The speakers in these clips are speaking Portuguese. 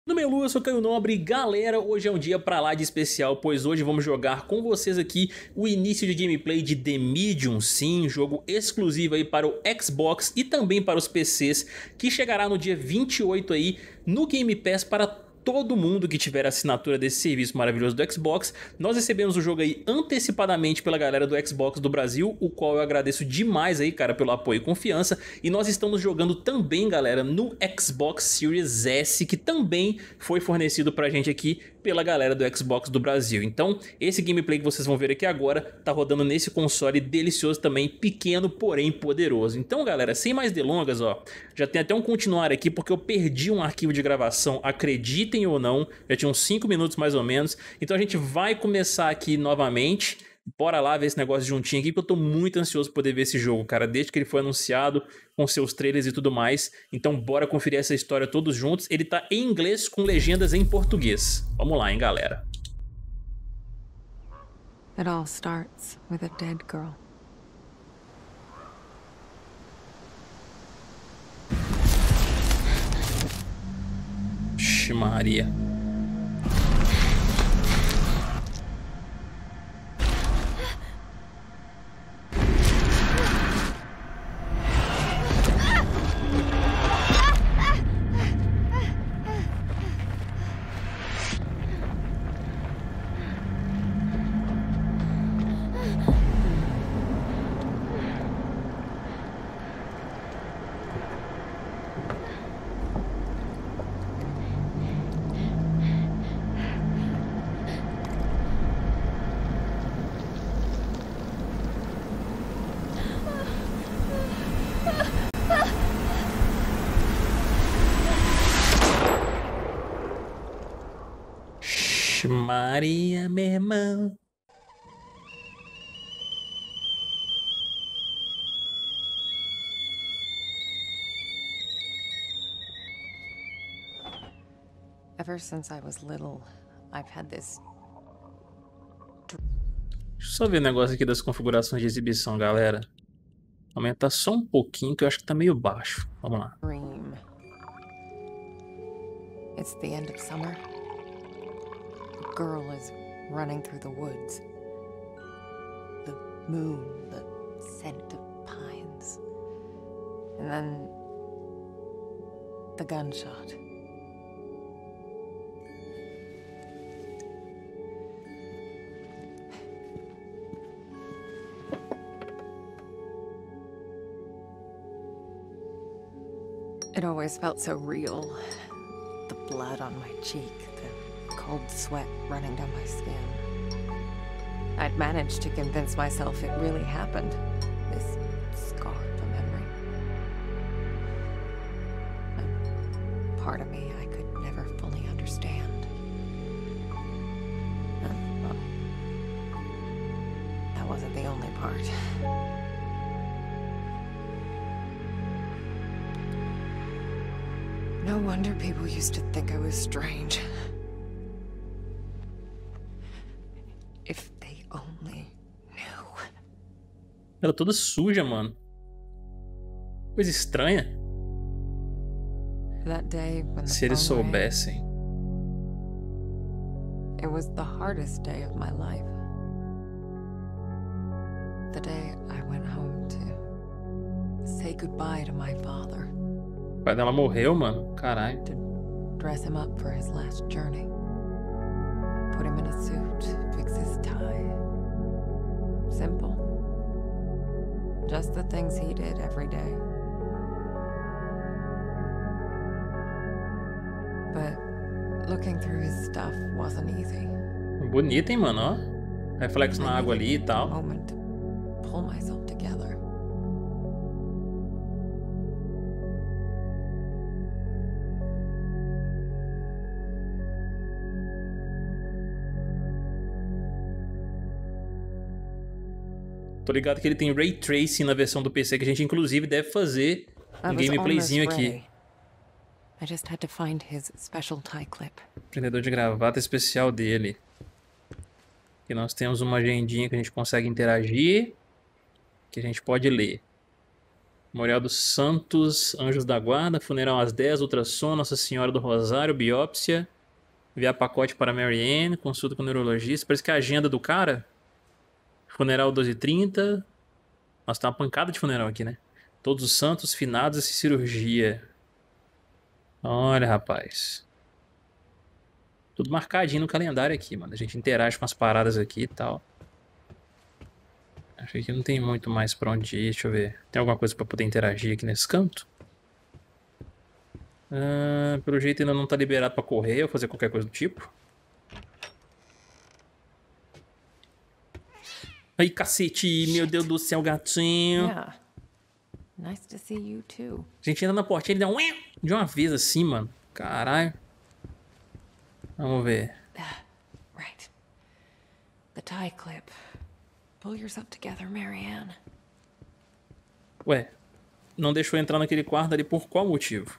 No Melu, eu sou Caio Nobre. Galera, hoje é um dia pra lá de especial, pois hoje vamos jogar com vocês aqui o início de gameplay de The Medium. Sim, jogo exclusivo aí para o Xbox e também para os PCs, que chegará no dia 28 aí no Game Pass para todo mundo que tiver assinatura desse serviço maravilhoso do Xbox. Nós recebemos o jogo aí antecipadamente pela galera do Xbox do Brasil, o qual eu agradeço demais aí, cara, pelo apoio e confiança. E nós estamos jogando também, galera, no Xbox Series S, que também foi fornecido pra gente aqui pela galera do Xbox do Brasil. Então, esse gameplay que vocês vão ver aqui agora tá rodando nesse console delicioso também, pequeno, porém poderoso. Então, galera, sem mais delongas, ó, já tem até um continuar aqui porque eu perdi um arquivo de gravação, acreditem ou não, já tinha uns 5 minutos mais ou menos. Então a gente vai começar aqui novamente. Bora lá ver esse negócio juntinho aqui, porque eu tô muito ansioso por poder ver esse jogo, cara, desde que ele foi anunciado, com seus trailers e tudo mais. Então bora conferir essa história todos juntos. Ele tá em inglês com legendas em português. Vamos lá, hein, galera. It all starts with a dead girl. Vixe Maria. Maria, meu irmão. Ever since I was little, I've had this. Deixa eu só ver o negócio aqui das configurações de exibição, galera. Aumentar só um pouquinho que eu acho que tá meio baixo. Vamos lá. Dream. It's the end of summer. A girl is running through the woods. The moon, the scent of pines. And then the gunshot. It always felt so real. The blood on my cheek, the cold sweat running down my skin. I'd managed to convince myself it really happened. This scar of a memory. A part of me I could never fully understand. And, well, that wasn't the only part. No wonder people used to think I was strange. If they only knew. Ela toda suja, mano. Coisa estranha. That day when the Se eles phone rang, soubessem. it was the hardest day of my life. The day I went home to say goodbye to my father. O pai dela morreu, mano. Caralho. To dress him up for his last journey. Put him in a suit, fix his tie. Simple. Just the things he did every day. But looking through his stuff wasn't easy. Bonita, hein, mano, ó. Reflexo na água ali e A tal. moment to pull myself together. Tô ligado que ele tem Ray Tracing na versão do PC, que a gente inclusive deve fazer I um was gameplayzinho almost aqui. ready. I just had to find his special tie clip. Prendedor de gravata especial dele. Aqui nós temos uma agendinha que a gente consegue interagir, que a gente pode ler. Memorial dos Santos, Anjos da Guarda, funeral às 10, ultrassom, Nossa Senhora do Rosário, biópsia, enviar pacote para Mary Ann, consulta com o neurologista. Parece que é a agenda do cara. Funeral 12h30. Nossa, tá uma pancada de funeral aqui, né? Todos os Santos, finados e cirurgia. Olha, rapaz. Tudo marcadinho no calendário aqui, mano. A gente interage com as paradas aqui e tal. Acho que não tem muito mais pra onde ir. Deixa eu ver. Tem alguma coisa pra poder interagir aqui nesse canto? Pelo jeito ainda não tá liberado pra correr ou fazer qualquer coisa do tipo. Ai, cacete. Meu Deus do céu, gatinho. Yeah. Nice to see you too. A gente entra na portinha e ele dá um... de uma vez assim, mano. Caralho. Vamos ver. Right. The tie clip. Pull yourself together, Mary Ann. Ué, não deixou entrar naquele quarto ali por qual motivo?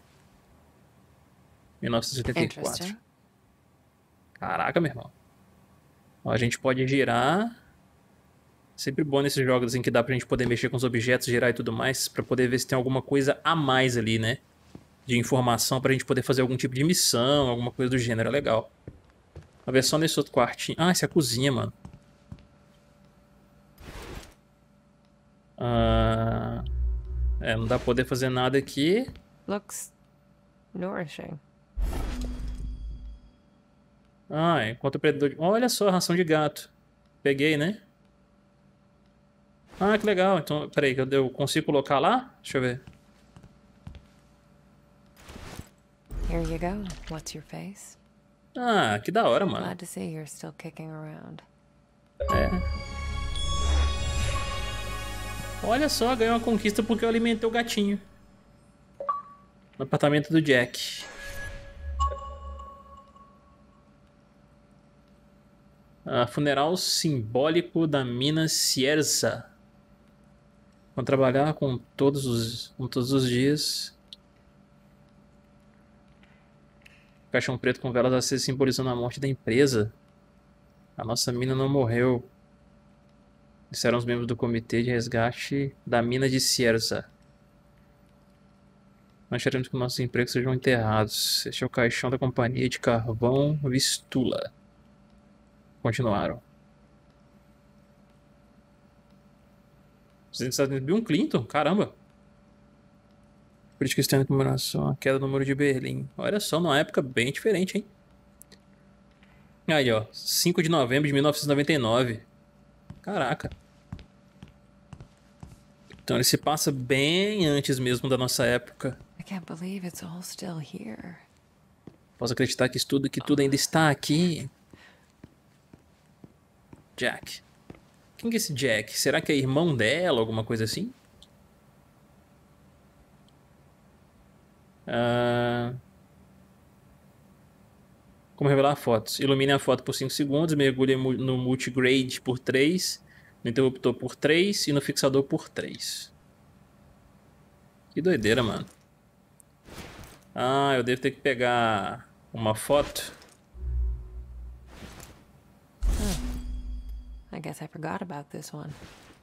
1984. Interesting. Caraca, meu irmão. Ó, a gente pode girar. Sempre bom nesses jogos em que dá pra gente poder mexer com os objetos, girar e tudo mais, pra poder ver se tem alguma coisa a mais ali, né? De informação pra gente poder fazer algum tipo de missão, alguma coisa do gênero. É legal. Vamos ver só nesse outro quartinho. Ah, essa é a cozinha, mano. Não dá pra poder fazer nada aqui. Looks nourishing. Enquanto o predador... Olha só, ração de gato. Peguei, né? Que legal. Então, peraí, eu consigo colocar lá? Deixa eu ver. Here you go. What's your face? Que da hora, mano. Glad to see you're still kicking around. Olha só, ganhou uma conquista porque eu alimentei o gatinho. No apartamento do Jack. Funeral simbólico da mina Sierza. Vamos trabalhar com todos os dias. Caixão preto com velas acesas simbolizando a morte da empresa. A nossa mina não morreu. Disseram os membros do comitê de resgate da mina de Sierza. Nós queremos que nossos empregos sejam enterrados. Este é o caixão da companhia de carvão Vistula. Continuaram. Presidente dos Estados Unidos, Bill Clinton, caramba. Política externa de comemoração, a queda do muro de Berlim. Olha só, numa época bem diferente, hein? Aí, ó, 5 de novembro de 1999. Caraca. Então ele se passa bem antes mesmo da nossa época. I can't believe it's all still here. Posso acreditar que tudo ainda está aqui. Jack. Quem que é esse Jack? Será que é irmão dela, alguma coisa assim? Como revelar fotos? Ilumine a foto por 5 segundos, mergulhe no multigrade por 3, no interruptor por 3 e no fixador por 3. Que doideira, mano. Eu devo ter que pegar uma foto. I guess I forgot about this one.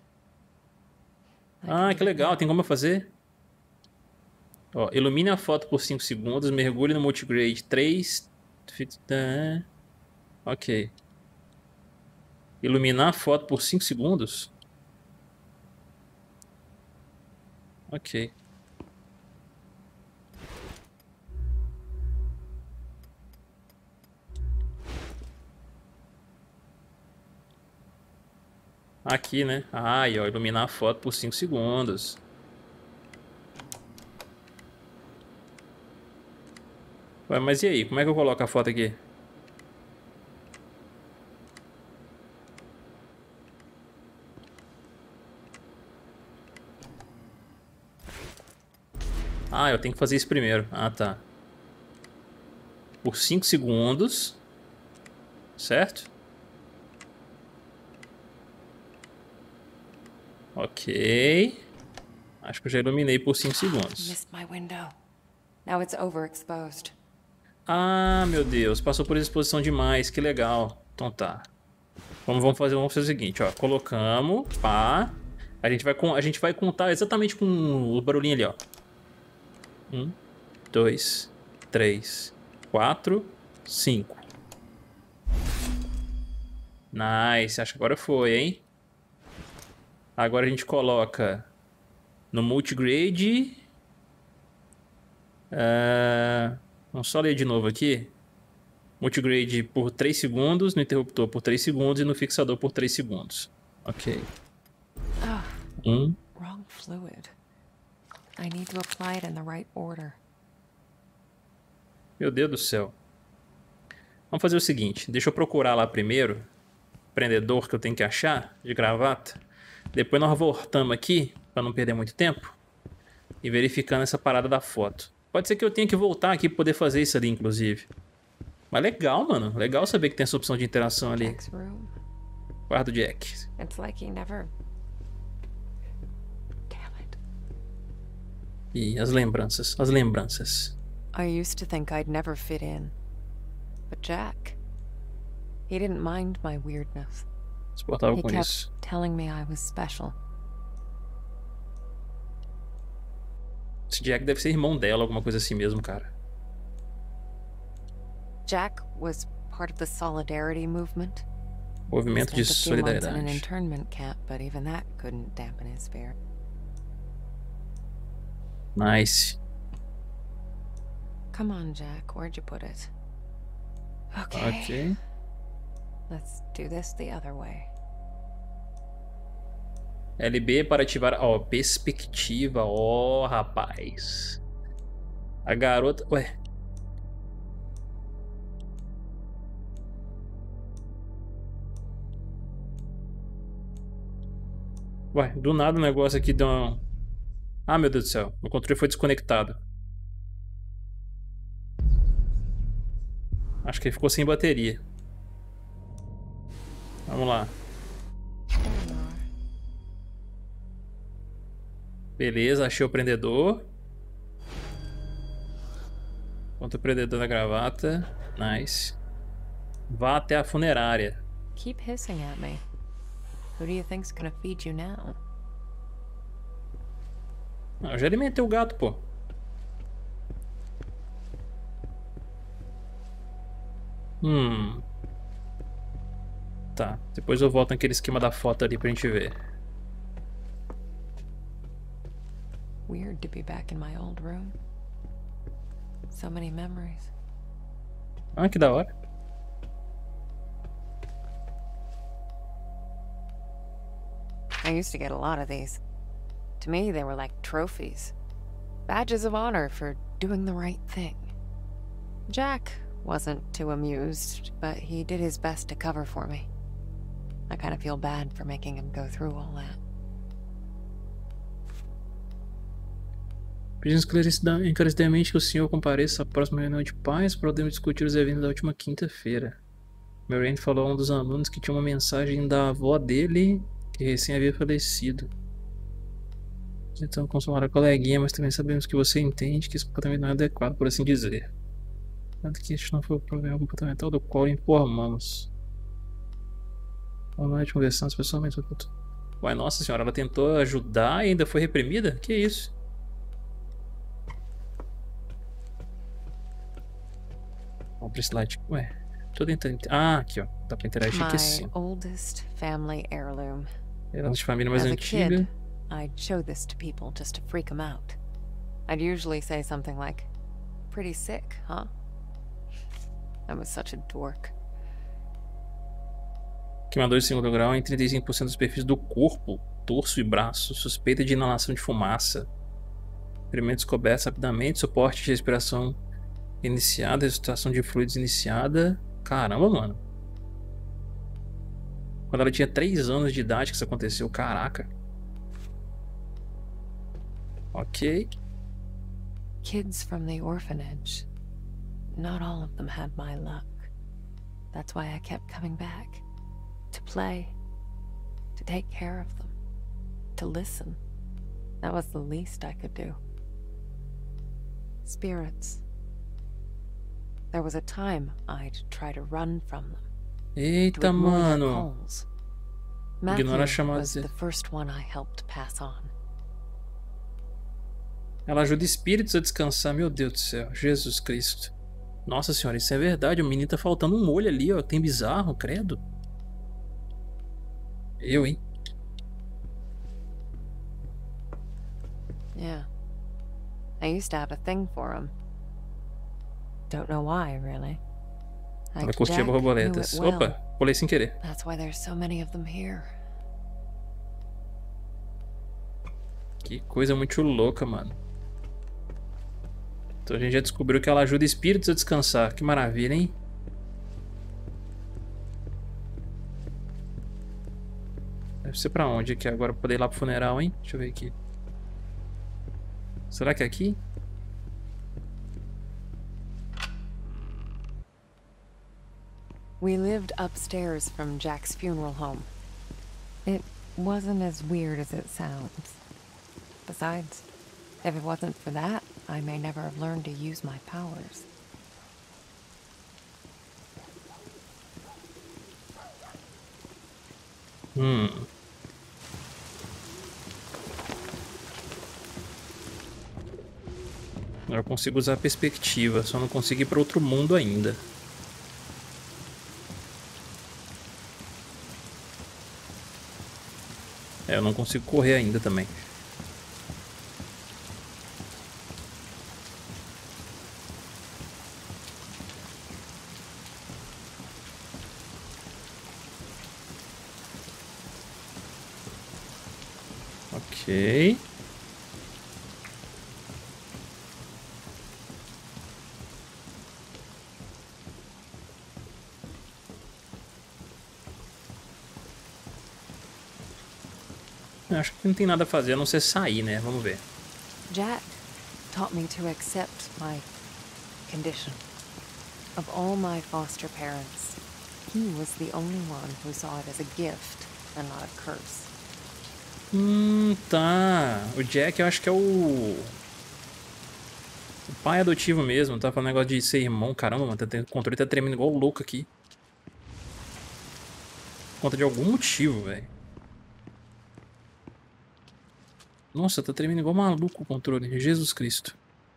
Que legal, tem como eu fazer? Ó, ilumine a foto por 5 segundos, mergulhe no multigrade 3. Ok. Iluminar a foto por 5 segundos? Ok. Aqui, né? E ó, iluminar a foto por 5 segundos. Ué, mas e aí? Como é que eu coloco a foto aqui? Eu tenho que fazer isso primeiro. Tá. Por 5 segundos. Certo? Ok. Acho que eu já iluminei por 5 segundos. Missed my window. Now it's overexposed. Meu Deus. Passou por exposição demais. Que legal. Então tá. Vamos fazer o seguinte, ó. Colocamos. Pá. A gente vai contar exatamente com o barulhinho ali, ó. 1, 2, 3, 4, 5. Nice, acho que agora foi, hein? Agora a gente coloca no multigrade. Vamos só ler de novo aqui. Multigrade por 3 segundos, no interruptor por 3 segundos e no fixador por 3 segundos. Ok. Wrong fluid. I need to apply it in the right order. Meu Deus do céu. Vamos fazer o seguinte, deixa eu procurar lá primeiro o prendedor que eu tenho que achar de gravata. Depois nós voltamos aqui, para não perder muito tempo, e verificando essa parada da foto. Pode ser que eu tenha que voltar aqui para poder fazer isso ali, inclusive. Mas legal, mano. Legal saber que tem essa opção de interação ali. Jack's room. Quarto Jack. It's like he never. Damn it. E as lembranças, as lembranças. I used to think I'd never fit in. But Jack, he didn't mind my weirdness. Se portava He com kept isso. telling me I was special. Esse Jack deve ser irmão dela, alguma coisa assim mesmo, cara. Jack was part of the Solidarity movement. Movimento de Spent a few months in an solidariedade. internment camp, but even that couldn't dampen his spirit. Nice. Come on, Jack. Where'd you put it? Okay. Ok. Let's do this the other way. LB para ativar... Ó, perspectiva. Ó, rapaz. A garota... Ué. Ué, do nada o negócio aqui deu uma... Ah, meu Deus do céu. O controle foi desconectado. Acho que ele ficou sem bateria. Vamos lá. Beleza, achei o prendedor. Contra o prendedor da gravata. Nice. Vá até a funerária. Keep hissing at me. Who do you think's gonna feed you now? Ah, eu já alimentei o gato, pô. Tá, depois eu volto naquele esquema da foto ali pra gente ver. Weird to be back in my old room. So many memories. Ah, que da hora. I used to get a lot of these. To me, they were like trophies. Badges of honor for doing the right thing. Jack wasn't too amused, but he did his best to cover for me. I kind of feel bad for making him go through all that. Pedimos encarecidamente que o senhor compareça à próxima reunião de paz para podermos discutir os eventos da última quinta-feira. Marianne falou a um dos alunos que tinha uma mensagem da avó dele que recém havia falecido. Então, consolar a coleguinha, mas também sabemos que você entende que esse comportamento não é adequado, por assim dizer. Tanto que este não foi o problema comportamental do qual informamos. Vamos conversando pessoalmente. Uai, nossa senhora, ela tentou ajudar e ainda foi reprimida? Que isso? Vamos pra esse lado. Ué, tô tentando... Ah, aqui ó, dá pra interagir aqui assim. My oldest family heirloom. Herança de família mais As a antiga. kid, I'd show this to people just to freak them out. I'd usually say something like, "Pretty sick, huh?" I was such a dork. Queimador de segundo grau em 35% dos perfis do corpo, torso e braço. Suspeita de inalação de fumaça. Experimentos descobertos rapidamente. Suporte de respiração iniciada. Ressuscitação de fluidos iniciada. Caramba, mano. Quando ela tinha 3 anos de idade que isso aconteceu. Caraca. Ok. Kids from the orphanage. Not all of them had my luck. That's why I kept coming back. To play. To take care of them. To listen. That was the least I could do. Spirits. There was a time I'd try to run from them. To Eita, ignore their mano. calls. Ignora a Matthew chamada was dele. the first one I helped pass on. Ela ajuda espíritos a descansar. Meu Deus do céu. Jesus Cristo. Nossa senhora, isso é verdade. O menino tá faltando um olho ali, ó. Tem bizarro, credo. Eu, hein? Yeah. I used to have a thing for him. Don't know why, really. Ela curtia Jack knew it borboletas. well. Opa, pulei sem querer. That's why there's so many of them here. Que coisa muito louca, mano. Então a gente já descobriu que ela ajuda espíritos a descansar. Que maravilha, hein? Deve ser pra onde aqui agora pra poder ir lá pro funeral, hein? Deixa eu ver aqui. Será que é aqui? We lived upstairs from Jack's funeral home. It wasn't as weird as it sounds. Besides, if it wasn't for that, I may never have learned to use my powers. Eu consigo usar a perspectiva, só não consigo ir para outro mundo ainda. É, eu não consigo correr ainda também. Ok. Acho que não tem nada a fazer a não ser sair, né? Vamos ver. Jack taught me to accept my condition. Of all my foster parents, he was the only one who saw it as a gift and not a curse. Tá. O Jack eu acho que é o pai adotivo mesmo. Tá falando negócio de ser irmão. Caramba, mano. O controle tá tremendo igual louco aqui. Por conta de algum motivo, velho. Nossa, tá tremendo igual maluco o controle. Jesus Cristo.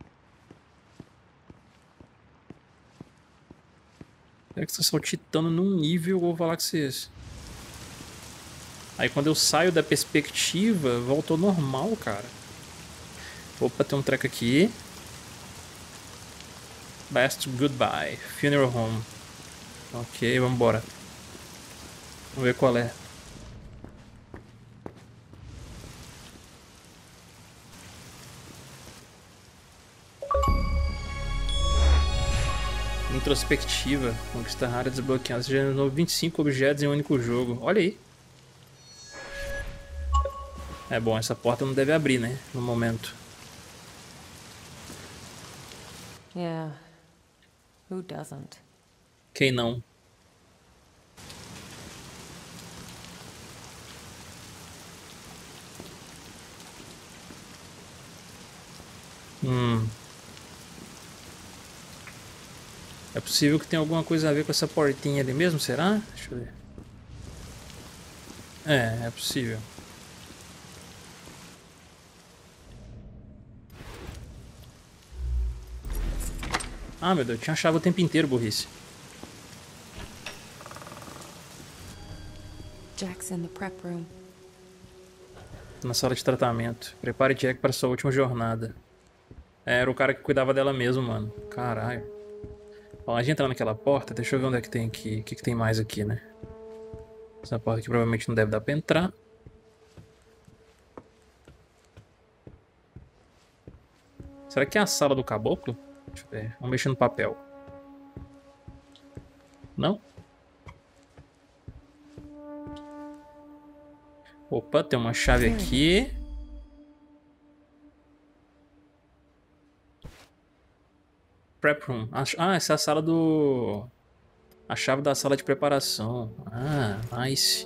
É que você tá saltitando num nível, eu vou falar com vocês. Aí quando eu saio da perspectiva, voltou normal, cara. Opa, tem um treco aqui. Last Goodbye. Funeral Home. Ok, vambora. Vamos ver qual é. Introspectiva. Conquista rara desbloqueada. Você já gerou 25 objetos em um único jogo. Olha aí. É bom, essa porta não deve abrir, né? No momento. Yeah. Who doesn't? Quem não? É possível que tenha alguma coisa a ver com essa portinha ali mesmo, será? Deixa eu ver. É possível. Ah, meu Deus, eu tinha a chave o tempo inteiro, burrice. Jack's in the prep room. Na sala de tratamento. Prepare Jack para sua última jornada. Era o cara que cuidava dela mesmo, mano. Caralho. Bom, a gente entrar naquela porta, deixa eu ver onde é que tem aqui. O que tem mais aqui, né? Essa porta aqui provavelmente não deve dar pra entrar. Será que é a sala do caboclo? Deixa eu ver. Vamos mexer no papel. Não? Opa, tem uma chave aqui. Prep room. Ah, essa é a sala do... A chave da sala de preparação. Ah, nice.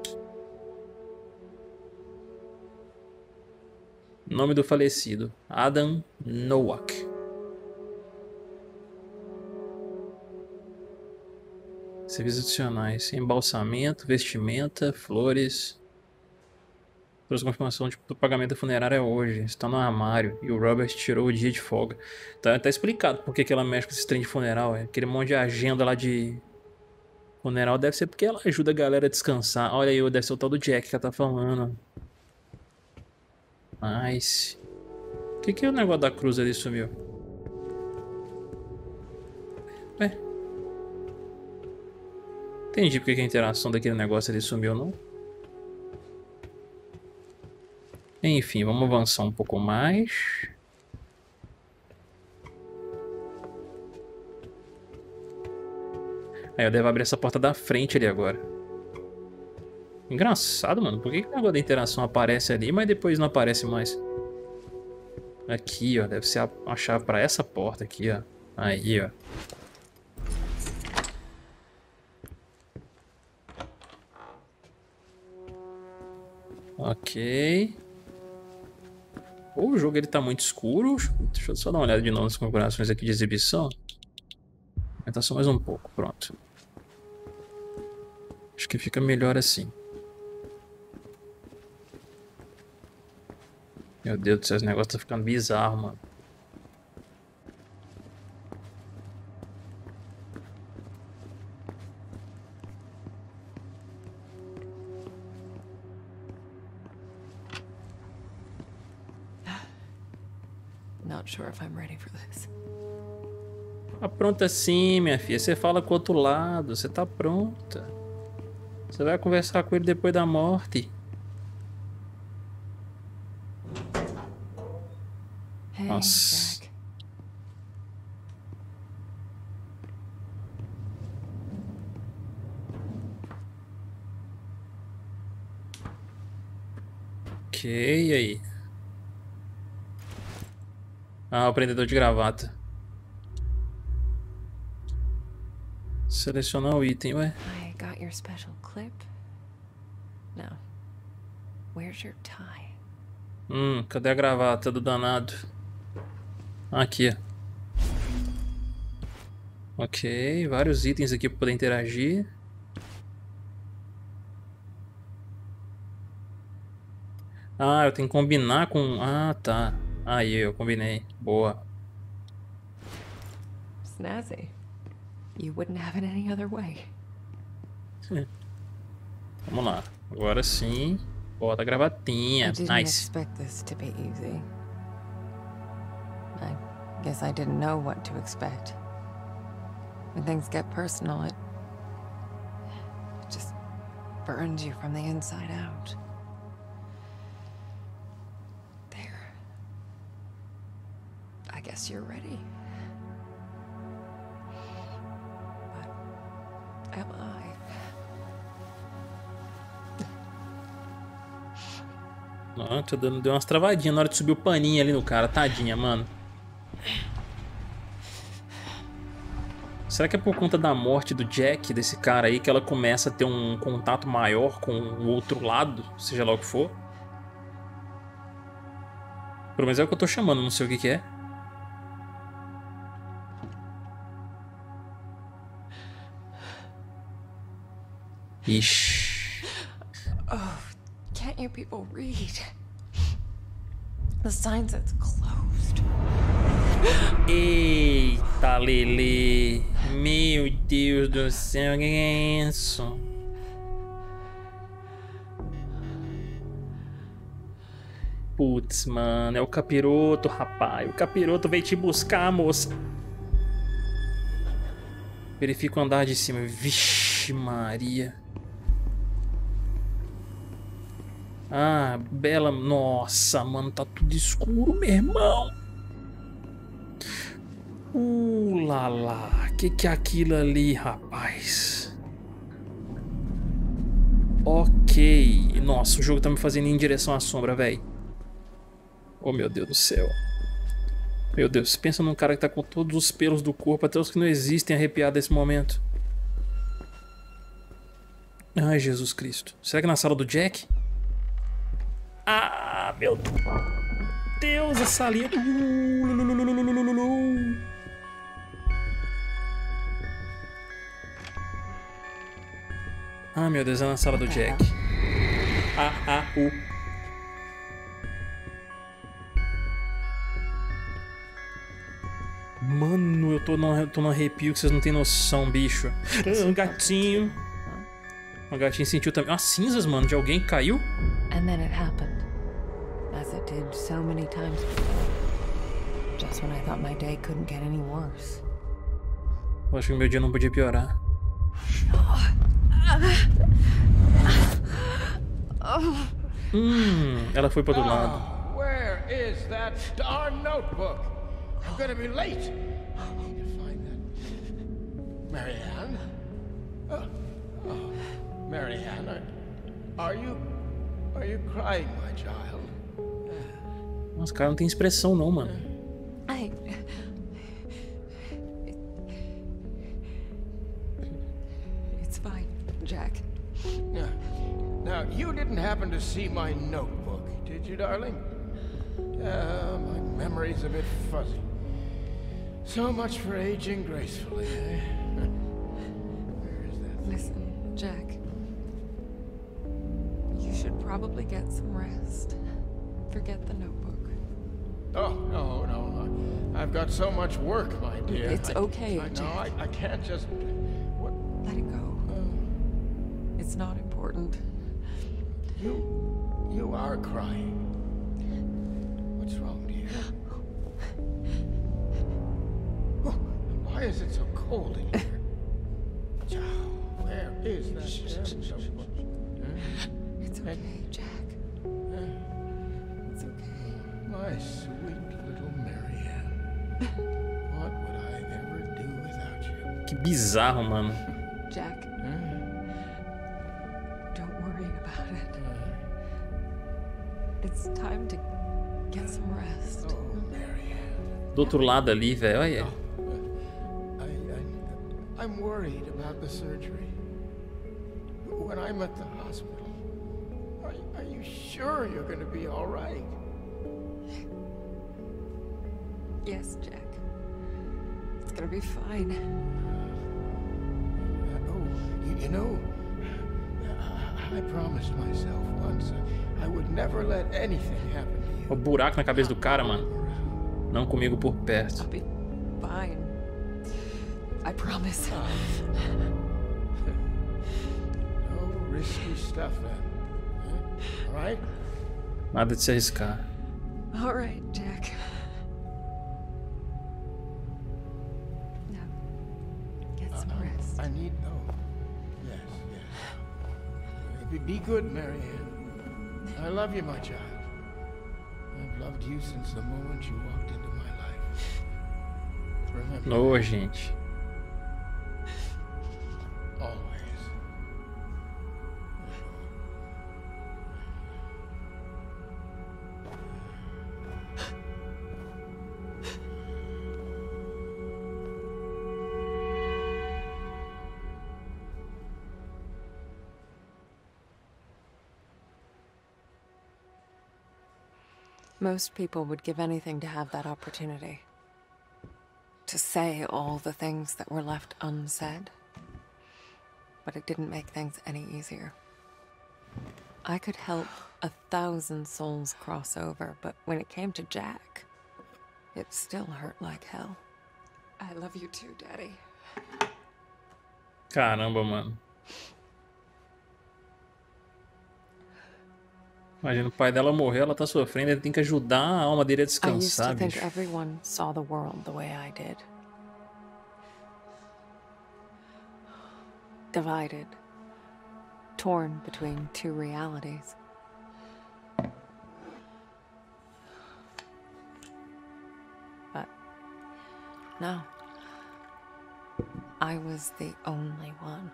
Nome do falecido. Adam Nowak. Serviços adicionais. Embalsamento, vestimenta, flores. Trouxe confirmação do pagamento da funerária hoje. Está no armário. E o Robert tirou o dia de folga. Tá explicado por que ela mexe com esse trem de funeral. Aquele monte de agenda lá de funeral deve ser porque ela ajuda a galera a descansar. Olha aí, deve ser o tal do Jack que ela tá falando. Nice. O que é o negócio da cruz ali sumiu? Ué? Entendi porque que a interação daquele negócio ali sumiu, não? Enfim, vamos avançar um pouco mais. Aí eu devo abrir essa porta da frente ali agora. Engraçado, mano. Por que o negócio da interação aparece ali, mas depois não aparece mais? Aqui, ó. Deve ser a chave pra essa porta aqui, ó. Aí, ó. Ok. O jogo ele tá muito escuro. Deixa eu só dar uma olhada de novo nas configurações aqui de exibição. Aumentar só mais um pouco, pronto. Acho que fica melhor assim. Meu Deus do céu, esse negócio tá ficando bizarro, mano. Not sure if I'm ready for this. Tá pronta sim, minha filha. Você fala com o outro lado. Você tá pronta. Você vai conversar com ele depois da morte. Hey, Nossa. Jack. Ok, e aí? Ah, o prendedor de gravata. Selecionar o item, ué. I got your special clip. Now, where's your tie? Cadê a gravata do danado? Aqui. Ok, vários itens aqui para poder interagir. Ah, eu tenho que combinar com... Ah, tá. Aí, eu combinei. Boa. Snazzy. You wouldn't have it any other way. Vamos lá. Agora sim. Bota a gravatinha. I didn't Nice. expect this to be easy. I guess I didn't know what to expect. When things get personal, it just burns you from the inside out. There. I guess you're ready. But am I? Nossa, deu umas travadinhas na hora de subir o paninho ali no cara. Tadinha, mano. Será que é por conta da morte do Jack, desse cara aí, que ela começa a ter um contato maior com o outro lado, seja lá o que for? Pelo menos é o que eu tô chamando, não sei o que que é. Ixi. Oh, can't you people read? The sign says closed. Eita, Lele. Meu Deus do céu, o que é isso? Putz, mano, é o capiroto, rapaz. O capiroto veio te buscar, moça. Verifica o andar de cima. Vixe, Maria. Ah, bela. Nossa, mano, tá tudo escuro, meu irmão. Lá lá. Que é aquilo ali, rapaz? Ok. Nossa, o jogo tá me fazendo ir em direção à sombra, velho. Oh, meu Deus do céu. Meu Deus, pensa num cara que tá com todos os pelos do corpo, até os que não existem, arrepiado nesse momento. Ai, Jesus Cristo. Será que na sala do Jack? Ah, meu Deus, a salinha. Ah, meu Deus, é na sala do Jack. A-A-U. Mano, eu tô no arrepio que vocês não têm noção, bicho. Um gatinho. O gatinho sentiu também. Ah, cinzas, mano, de alguém que caiu? And then it happened, as it did so many times before. Just when I thought my day couldn't get any worse. Eu acho que meu dia não podia piorar. Ela foi para do lado. Where is that darn notebook? I'm gonna be late. I need to find that. Marianne? Marianne, are you crying, my child? Nossa, cara não tem expressão não, mano. It's fine, Jack. Now, you didn't happen to see my notebook, did you, darling? My memory's a bit fuzzy. So much for aging gracefully, eh? Where is that thing? Listen, Jack. You should probably get some rest. Forget the notebook. Oh, no. I've got so much work, my dear. It's okay, I know, Jack. I can't just... What? Let it go. It's not important. You are crying. What's wrong, dear? Oh, why is it so cold in here? Where is that? It's okay, Jack. It's okay. My sweet little Marianne. What would I ever do without you? Que bizarro, mano. Jack. Don't worry about it. It's time to get some rest. Oh, Marianne. Do outro lado ali, velho. Olha. I'm worried about the surgery. When I'm at the hospital, are you sure you're going to be all right? Yes, Jack. It's gonna be fine. You know, I promised myself once I would never let anything happen to you. O buraco na cabeça do cara, mano. Não comigo por perto. I'll be fine. I promise. No risky stuff then. Huh? All right? Nada de se arriscar. All right, Jack. Now, get some rest. I need... Oh, yes. Be good, Marianne. I love you, my child. I've loved you since the moment you walked into my life. Remember, Ô, gente. always. Most people would give anything to have that opportunity. To say all the things that were left unsaid. But it didn't make things any easier. I could help 1,000 souls cross over, but when it came to Jack, it still hurt like hell. I love you too, Daddy. Caramba, mano. Imagina, o pai dela morreu, ela tá sofrendo, ele tem que ajudar a alma dele a I used to descansar, think bicho. everyone saw the world the way I did. Divided. Torn between two realities. But no. I was the only one.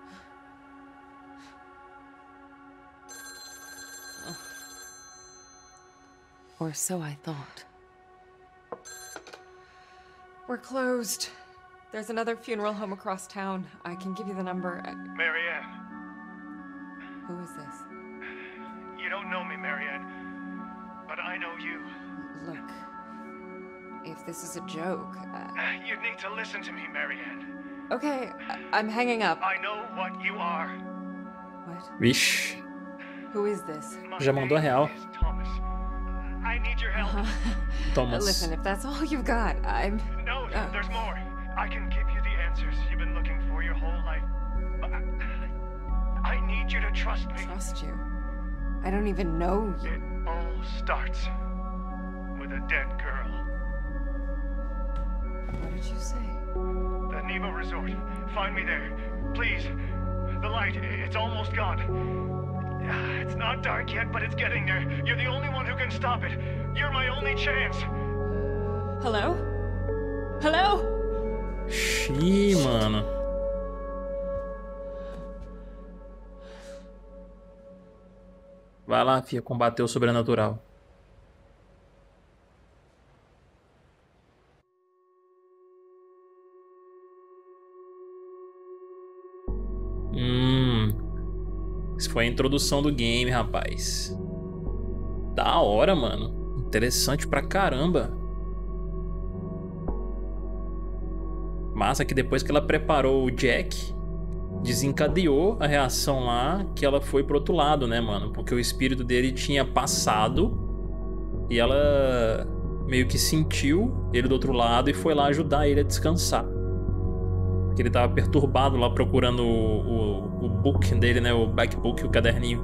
Or so I thought. We're closed. There's another funeral home across town. I can give you the number. Marianne, Who is this? you don't know me, Marianne, but I know you. Look, if this is a joke, You need to listen to me, Marianne. okay, I'm hanging up. I know what you are. Vixe, Who is this? já mandou a real. My name is Thomas. I need your help. Thomas. Listen, if that's all you've got, I'm... No, there's more. I can give you the answers you've been looking for your whole life. But I need you to trust me. Trust you. I don't even know you. It all starts with a dead girl. What did you say? The Neva Resort. Find me there. Please. The light, it's almost gone. It's not dark yet, but it's getting there. You're the only one who can stop it. You're my only chance. Hello? Hello? Xiii, mano. Vai lá, filha, combater o sobrenatural. Isso foi a introdução do game, rapaz. Da hora, mano. Interessante pra caramba. Massa que depois que ela preparou o Jack, desencadeou a reação lá, que ela foi pro outro lado, né, mano? Porque o espírito dele tinha passado e ela meio que sentiu ele do outro lado e foi lá ajudar ele a descansar. Porque ele tava perturbado lá procurando o book dele, né? O backbook, o caderninho.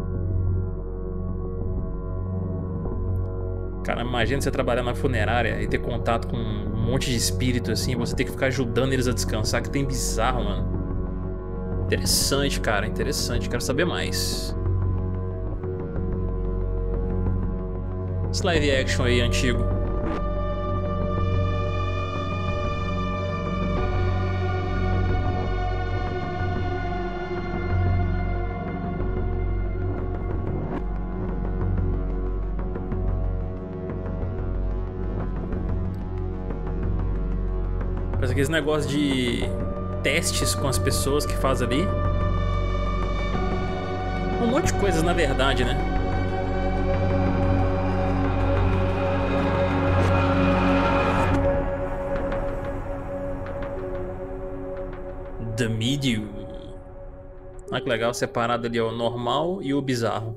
Cara, imagina você trabalhar na funerária e ter contato com um monte de espírito assim, você ter que ficar ajudando eles a descansar, que tem bizarro, mano. Interessante, cara, interessante. Quero saber mais. Esse live action aí antigo. Parece aqueles negócios de testes com as pessoas que faz ali. Um monte de coisas, na verdade, né? The Medium. Olha que legal, separado ali o normal e o bizarro.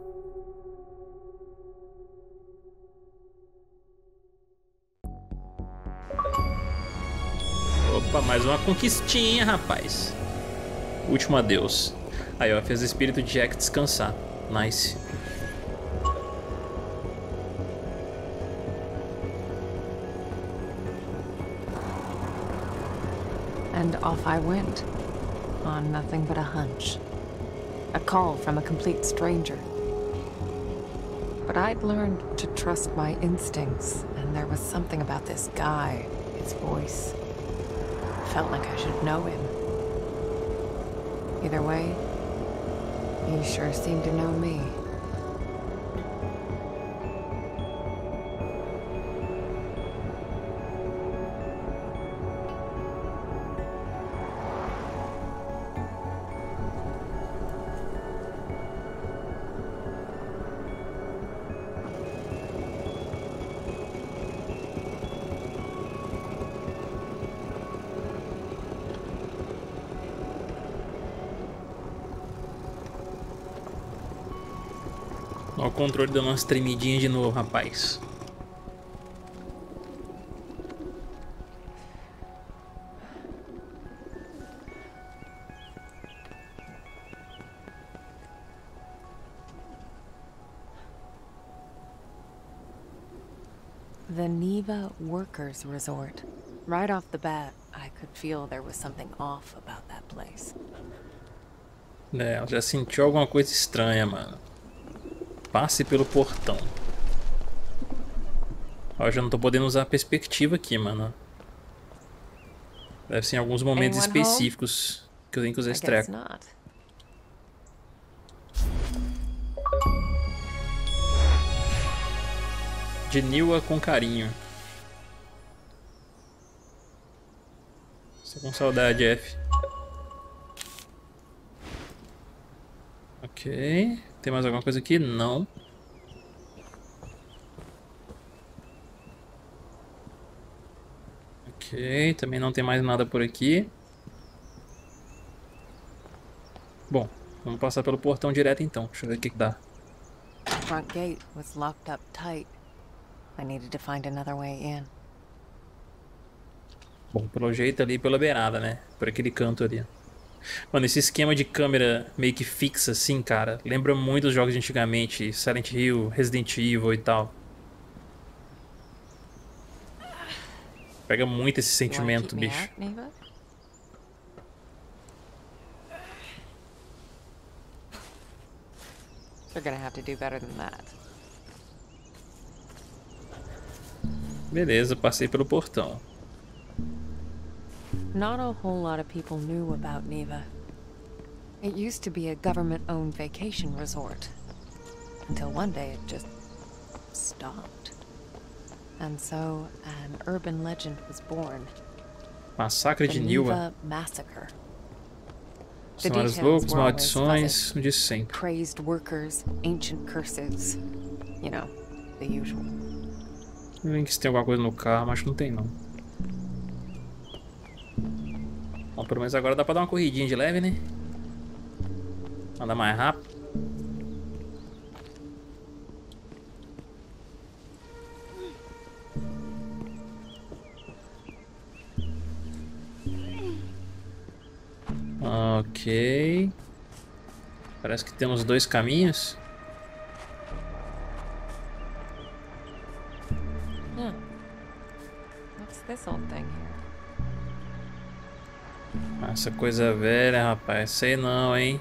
Opa, mais uma conquistinha, rapaz. Último adeus. Aí, ó, fez o espírito de Jack descansar. Nice. And off I went, on nothing but a hunch. A call from a complete stranger. But I'd learned to trust my instincts, and there was something about this guy, his voice. Felt like I should know him. Either way, he sure seemed to know me. Ó, o controle dando umas tremidinhas de novo, rapaz. The Neva Workers Resort. Right off the bat, I could feel there was something off about that place. É, ela já sentiu alguma coisa estranha, mano. Passe pelo portão. Ó, eu já não tô podendo usar a perspectiva aqui, mano. Deve ser em alguns momentos específicos que eu tenho que usar esse treco. De Niwa com carinho. Estou com saudade, F. Ok. Tem mais alguma coisa aqui? Não. Ok. Também não tem mais nada por aqui. Bom, Vamos passar pelo portão direto então. Deixa eu ver o que dá. The front gate was locked up tight. I needed to find another way in. Bom, pelo jeito ali pela beirada, né? Por aquele canto ali. Mano, esse esquema de câmera meio que fixa assim, cara, lembra muito os jogos de antigamente. Silent Hill, Resident Evil e tal. Pega muito esse sentimento, bicho. You're gonna have to do better than that. Beleza, passei pelo portão. Not a whole lot of people knew about Neva. It used to be a government-owned vacation resort. Until one day it just stopped. And so an urban legend was born. Massacre de Niwa. Neva Massacre. Cenários loucos, maldições, o de sempre. Crazed workers, ancient curses. You know, the usual. Não lembro se tem alguma coisa no carro, mas acho que não tem não. Bom, pelo menos agora dá pra dar uma corridinha de leve, né? Andar mais rápido. Ok. Parece que temos dois caminhos. What's this old thing here? Essa coisa velha, rapaz. Sei não, hein?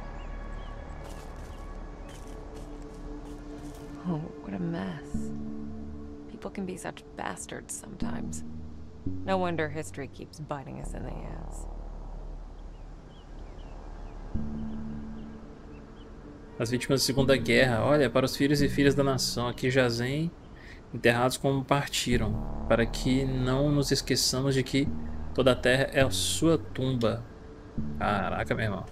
Oh, what a mess. People can be such bastards sometimes. No wonder history keeps biting us in the ass. As vítimas da Segunda Guerra. Olha, para os filhos e filhas da nação, aqui jazem, enterrados como partiram, para que não nos esqueçamos de que toda a terra é a sua tumba. Caraca, meu irmão.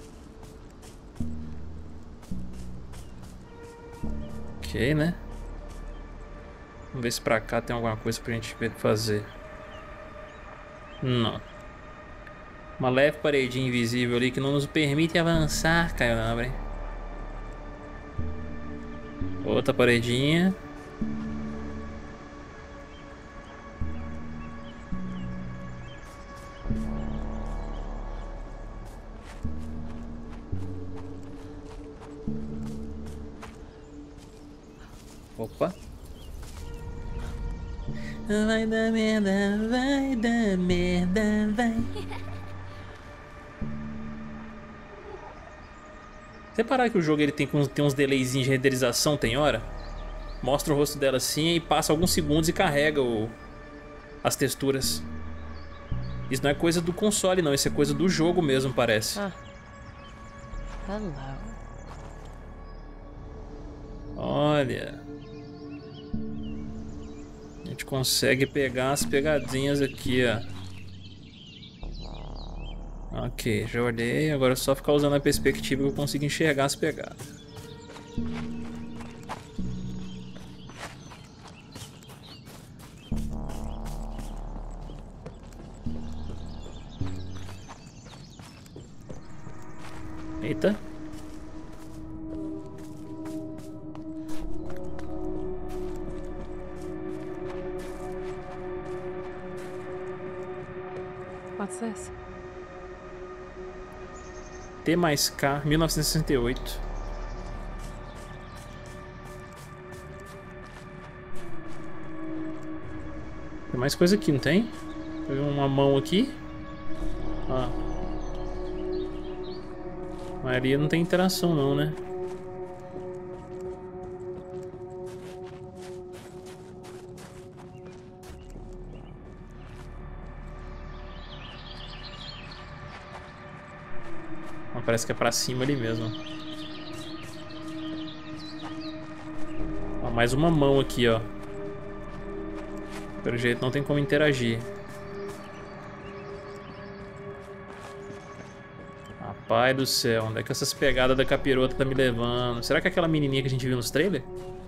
Ok, né? Vamos ver se pra cá tem alguma coisa pra gente fazer. Não. Uma leve paredinha invisível ali que não nos permite avançar, caramba. Outra paredinha. Opa. Vai dar merda, vai dar merda, vai. Reparar que o jogo ele tem uns delayzinhos de renderização, tem hora? Mostra o rosto dela assim e passa alguns segundos e carrega as texturas. Isso não é coisa do console não, isso é coisa do jogo mesmo, parece. Hello. Olha. A gente consegue pegar as pegadinhas aqui, ó. Ok, já olhei, agora é só ficar usando a perspectiva que eu consigo enxergar as pegadas. Eita. What's this? T mais K, 1968. Tem mais coisa aqui, não tem? Tem uma mão aqui. Ah. Mas ali não tem interação não, né? Parece que é pra cima ali mesmo. Ó, mais uma mão aqui, ó. Pelo jeito não tem como interagir. Rapaz do céu, onde é que essas pegadas da capirota tá me levando? Será que é aquela menininha que a gente viu nos trailers?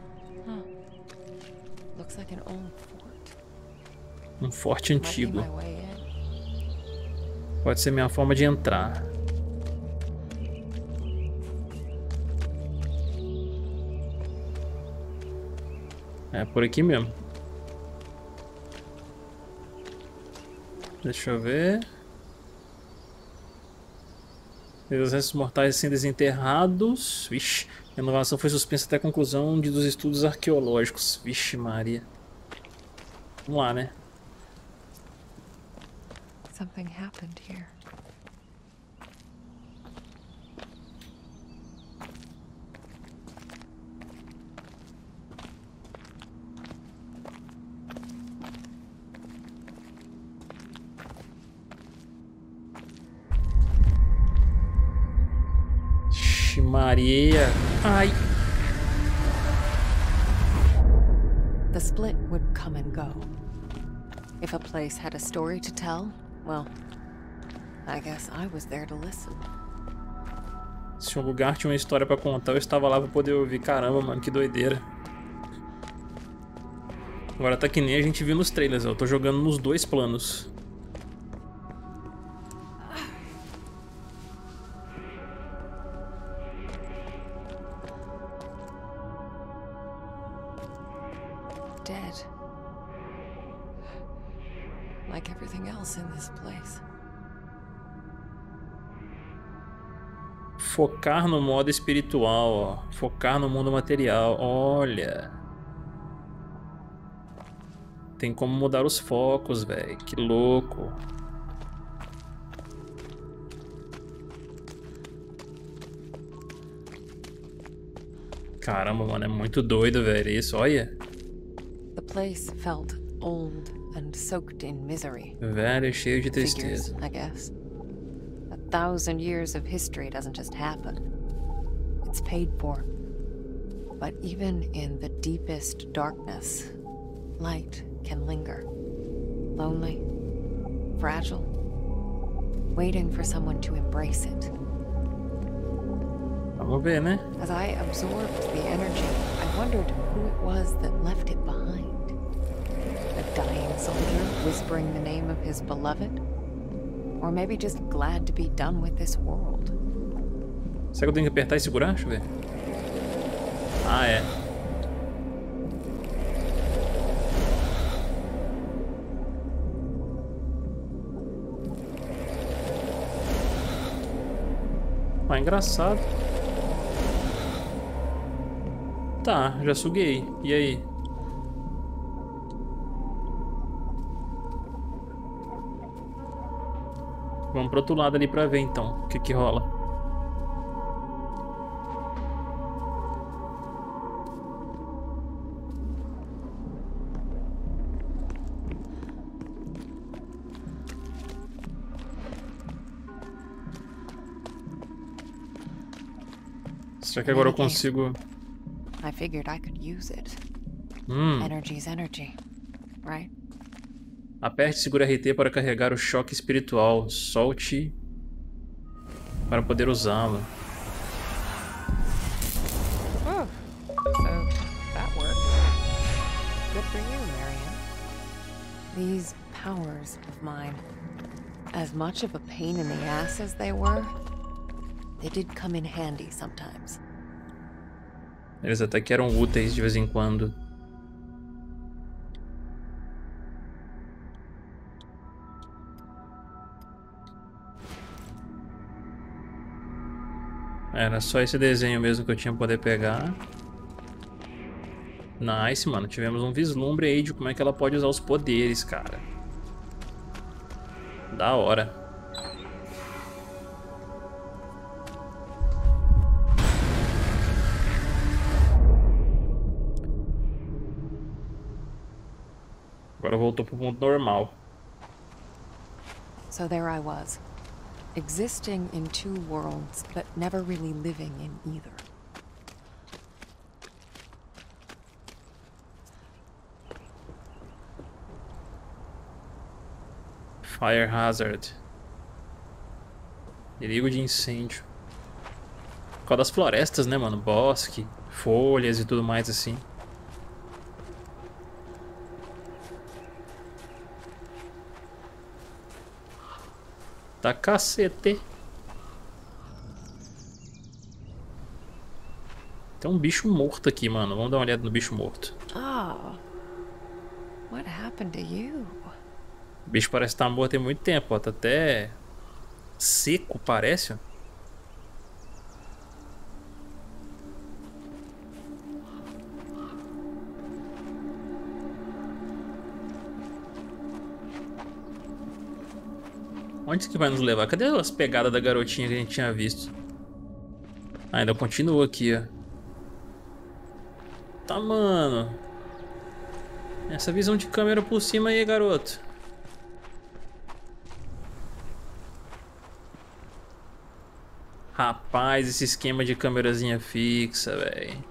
Looks like an old fort. Um forte antigo. Might be my way in. Pode ser minha forma de entrar. É por aqui mesmo. Deixa eu ver. Os restos mortais sendo desenterrados. Vixe, a inovação foi suspensa até a conclusão dos estudos arqueológicos. Vixe Maria. Vamos lá, né? Something happened here. Vixe Maria. Ai. The split would come and go. If a place had a story to tell, well, I guess I was there to listen. Se um lugar tinha uma história pra contar, eu estava lá pra poder ouvir. Caramba, mano, que doideira. Agora tá que nem a gente viu nos trailers, eu tô jogando nos dois planos. Dead. Like everything else in this place. Focar no modo espiritual, ó. Focar no mundo material. Olha. Tem como mudar os focos, velho. Que louco. Caramba, mano, é muito doido, velho. Isso, olha. The place felt old and soaked in misery. Velho, cheio de Figures, tristeza. I guess. 1,000 years of history doesn't just happen. It's paid for. But even in the deepest darkness, light can linger. Lonely, fragile, waiting for someone to embrace it. Vamos ver, né? As I absorbed the energy, I wondered who it was that left it behind. A dying soldier whispering the name of his beloved? Or maybe just glad to be done with this world. Será que eu tenho que apertar e segurar? Deixa eu ver. Ah, é. Ah, engraçado. Tá, já suguei. E aí? Vamos pro outro lado ali pra ver então o que que rola. Será que agora eu consigo... I figured I could use it. Energy's energy, right? Aperte e segure RT para carregar o choque espiritual. Solte para poder usá-lo. Oh, so that worked. Good for you, Marion. These powers of mine, as much of a pain in the ass as they were, they did come in handy sometimes. Eles até que eram úteis de vez em quando. Era só esse desenho mesmo que eu tinha pra poder pegar. Nice, mano. Tivemos um vislumbre aí de como é que ela pode usar os poderes, cara. Da hora. Agora voltou pro ponto normal. So there I was, existing in two worlds, but never really living in either. Fire hazard. Perigo de incêndio. Por causa das florestas, né, mano? Bosque, folhas e tudo mais assim. Tá cacete. Tem um bicho morto aqui, mano. Vamos dar uma olhada no bicho morto. Ah, What happened to you? O bicho parece estar morto tem muito tempo, ó. Tá até seco, parece. Ó. Onde que vai nos levar? Cadê as pegadas da garotinha que a gente tinha visto? Ah, ainda continua aqui, ó. Tá, mano. Essa visão de câmera por cima aí, garoto. Rapaz, esse esquema de câmerazinha fixa, velho.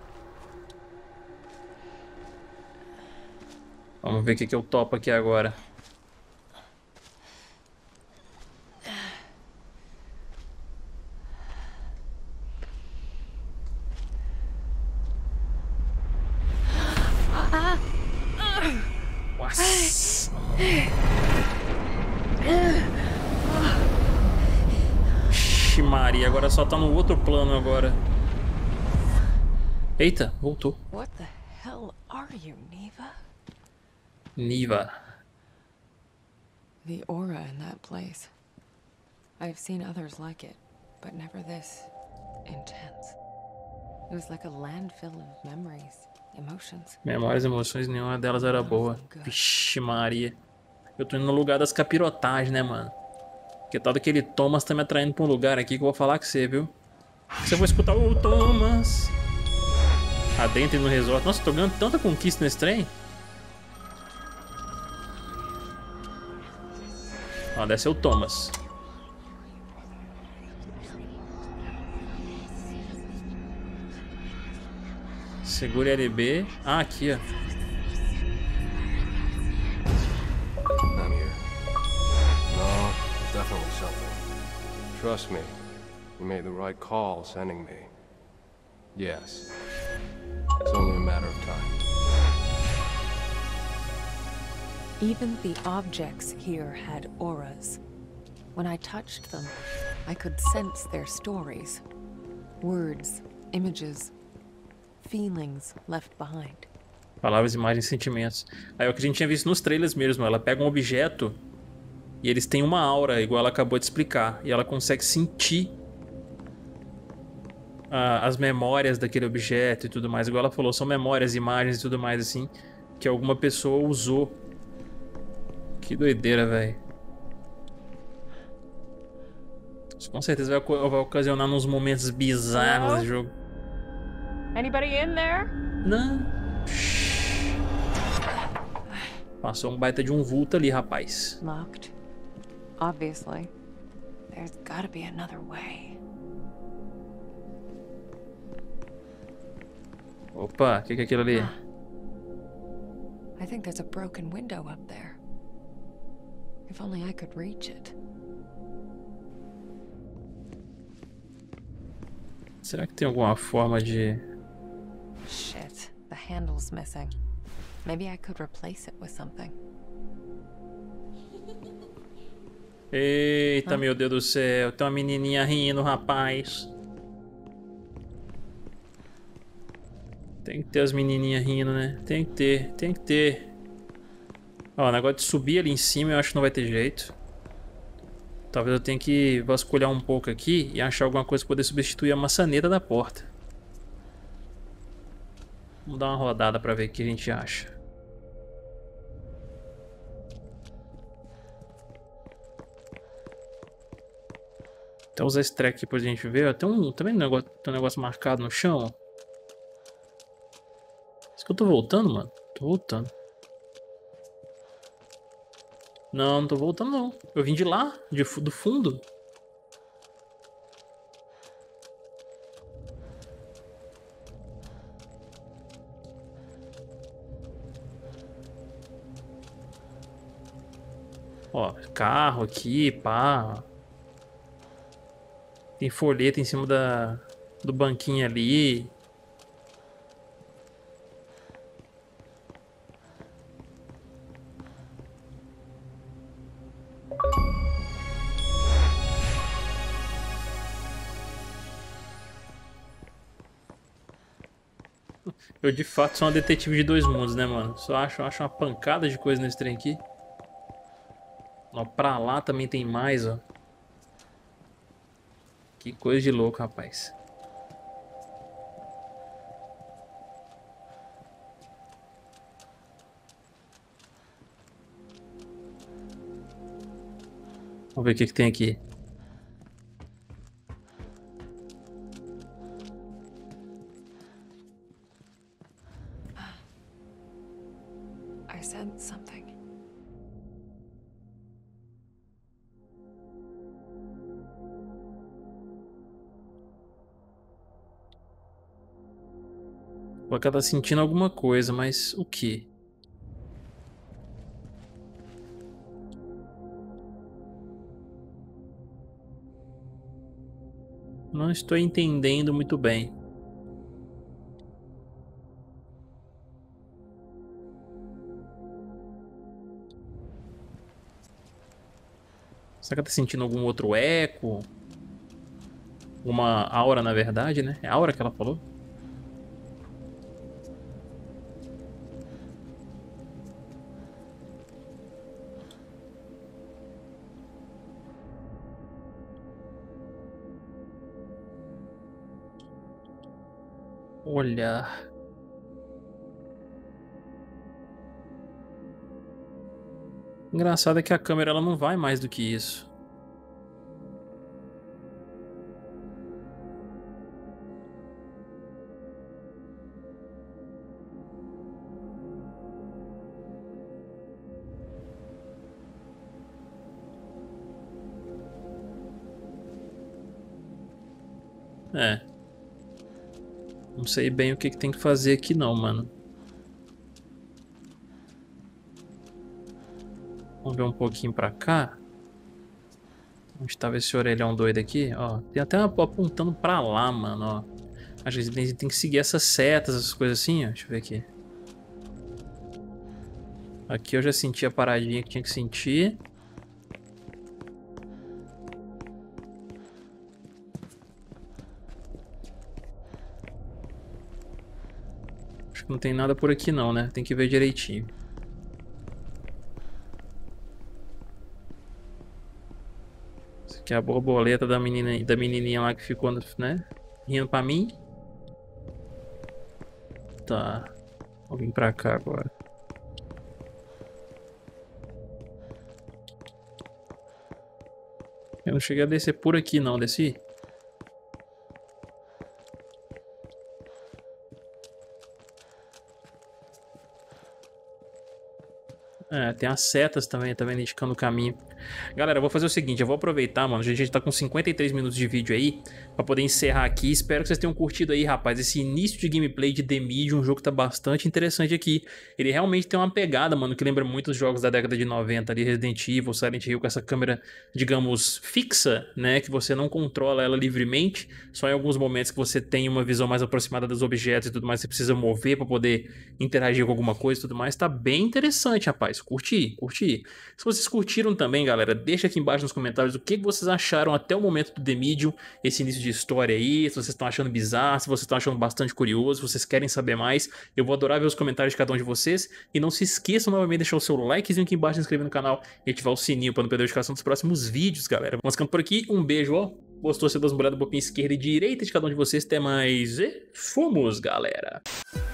Vamos ver o que eu topo aqui agora. Nossa. Ixi, Maria, agora só tá no outro plano agora. Eita, voltou. What the hell are you, Neva? Niva. The aura in that place. I've seen others like it, but never this intense. It was like a landfill of memories, emotions. Memórias, emoções, nenhuma delas era boa. Vixe, Maria. Eu tô indo no lugar das capirotagens, né, mano? Porque tal daquele Thomas tá me atraindo pra um lugar aqui que eu vou falar com você, viu? Você vai escutar o Thomas. Adentre no resort. Nossa, tô ganhando tanta conquista nesse trem. Ó, deve ser o Thomas. Segure LB. Ah, aqui, ó. I'm here. No, there's definitely something. Trust me. You made the right call sending me. Yes. It's only a matter of time. Even the objects here had auras. When I touched them, I could sense their stories. Words, images, feelings left behind. Palavras, imagens, sentimentos. Aí é o que a gente tinha visto nos trailers mesmo. Ela pega um objeto e eles têm uma aura, igual ela acabou de explicar. E ela consegue sentir as memórias daquele objeto e tudo mais. Igual ela falou, são memórias, imagens e tudo mais assim, que alguma pessoa usou. Que doideira, velho. Isso com certeza vai ocasionar uns momentos bizarros nesse jogo. Anybody in there? Não. Passou um baita de um vulto ali, rapaz. Locked. Obviously. There's gotta be another way. Opa, o que é aquilo ali? I think there's a broken window up there. If only I could reach it. Será que tem alguma forma de... Shit, the handle's missing. Maybe I could replace it with something. Eita, meu Deus do céu. Tem uma menininha rindo, rapaz. Tem que ter as menininhas rindo, né? Tem que ter, tem que ter. Ó, o negócio de subir ali em cima eu acho que não vai ter jeito. Talvez eu tenha que vasculhar um pouco aqui e achar alguma coisa para poder substituir a maçaneta da porta. Vamos dar uma rodada para ver o que a gente acha. Até usar esse treco aqui pra gente ver. Ó, tem um negócio marcado no chão. Ó. Isso que eu tô voltando, mano? Tô voltando. Não, não tô voltando não. Eu vim de lá, do fundo. Ó, carro aqui, pá. Tem folheta em cima do banquinho ali. Eu de fato sou uma detetive de dois mundos, né, mano? Só acho uma pancada de coisa nesse trem aqui. Ó, pra lá também tem mais, ó. Que coisa de louco, rapaz. Vamos ver o que tem aqui. I sense something. O Aka tá sentindo alguma coisa, mas o quê? Não estou entendendo muito bem. Será que ela tá sentindo algum outro eco? Uma aura, na verdade, né? É aura que ela falou? Olhar. Engraçado é que a câmera ela não vai mais do que isso. É. Não sei bem o que tem que fazer aqui não, mano. Vamos ver um pouquinho pra cá. Onde estava esse orelhão doido aqui? Ó, tem até uma apontando pra lá, mano, ó. Às vezes tem que seguir essas setas, essas coisas assim, ó. Deixa eu ver aqui. Aqui eu já senti a paradinha que tinha que sentir. Acho que não tem nada por aqui não, né? Tem que ver direitinho. Essa aqui é a borboleta da menininha lá que ficou, né? Rindo pra mim. Tá. Vou vir pra cá agora. Eu não cheguei a descer por aqui não, desci? É, tem as setas também, tá vendo? Indicando o caminho. Galera, eu vou fazer o seguinte, eu vou aproveitar, mano. A gente tá com 53 minutos de vídeo aí, pra poder encerrar aqui. Espero que vocês tenham curtido aí, rapaz, esse início de gameplay de The Medium, um jogo que tá bastante interessante aqui. Ele realmente tem uma pegada, mano, que lembra muito os jogos da década de 90 ali, Resident Evil, Silent Hill, com essa câmera, digamos, fixa, né? Que você não controla ela livremente. Só em alguns momentos que você tem uma visão mais aproximada dos objetos e tudo mais, você precisa mover pra poder interagir com alguma coisa e tudo mais. Tá bem interessante, rapaz. Curti. Se vocês curtiram também, galera, deixa aqui embaixo nos comentários o que vocês acharam até o momento do The Medium, esse início de história aí, se vocês estão achando bizarro, se vocês estão achando bastante curioso, se vocês querem saber mais. Eu vou adorar ver os comentários de cada um de vocês. E não se esqueçam novamente de deixar o seu likezinho aqui embaixo, se inscrever no canal e ativar o sininho para não perder a notificação dos próximos vídeos, galera. Vamos ficando por aqui. Um beijo, ó. Gostou? Você dá uma olhada no botão esquerda e direita de cada um de vocês. Até mais e fomos, galera.